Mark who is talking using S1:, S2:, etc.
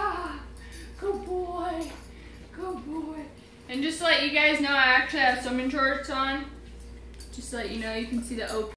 S1: Ah, good boy. Good boy. And just to let you guys know, I actually have swimming shorts on. Just to let you know, you can see the open.